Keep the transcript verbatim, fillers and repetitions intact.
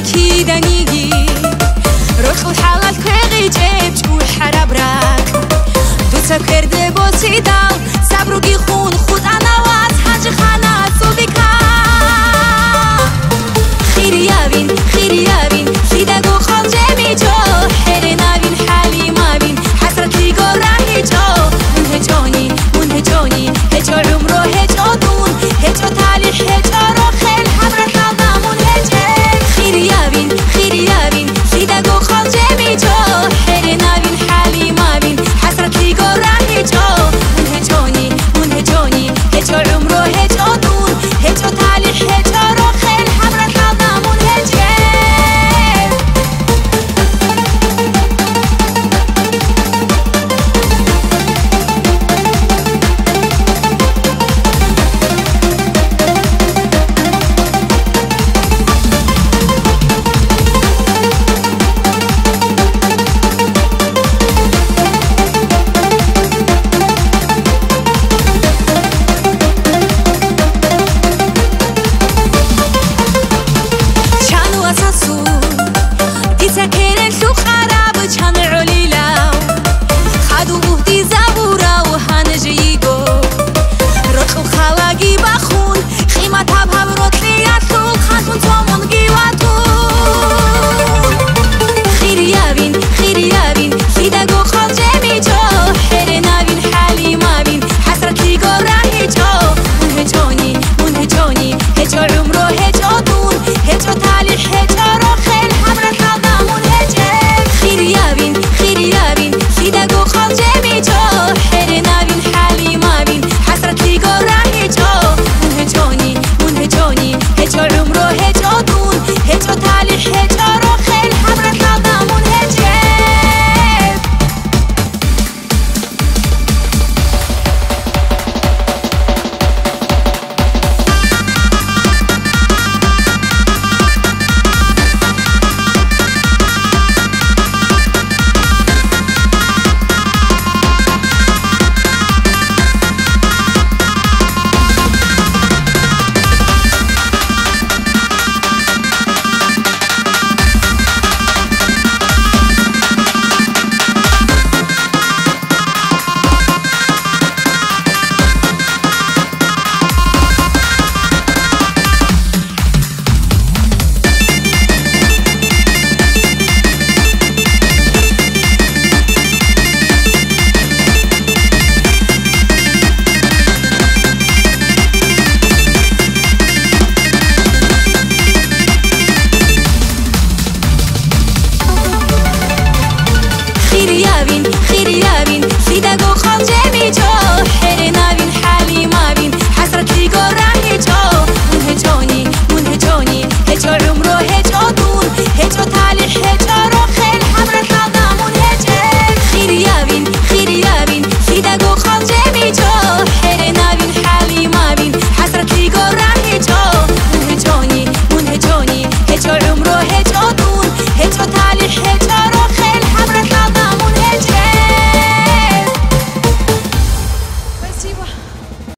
كيدانيجي روح وحلال كغي جيب جول حربرك دوتا كرده بوسي دال صبروگی خون خود انوات حج خانات سوبیکا خیری یابین خیری یابین سیده گو خال جمی جو حری نابین حالی مابین حسرت لیگو راهی جو منه جونی منه جونی هجو عمرو هجو دون هجو تالی هجو رو خیل حضرت نامون هجه خیری یابین خیری یابین سیده گو خال جمی جو حری نابین حالی مابین حسرت لیگو راهی جو منه جونی منه جونی هجو عمرو هجو دون هجو تالی هجو رو خیل حضرت نامون هجه هجو عمرو هجو دون هجو تالی هجو